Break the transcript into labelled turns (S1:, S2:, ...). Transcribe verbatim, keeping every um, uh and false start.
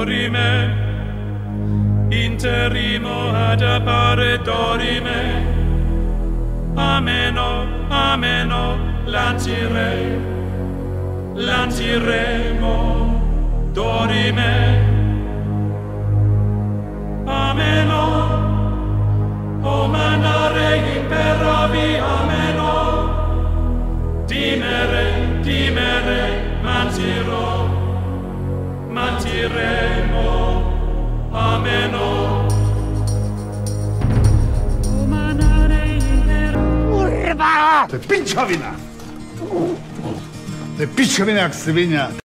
S1: dorime, interimo ad appare dorime, ameno, ameno, lancire, lanciremo, dorime, ameno, o manare imperavi, ameno, dimere, dimere, mantirò, mantiremo, ameno.
S2: Urba! Ty pičovina! Ty pičovina jak svinia!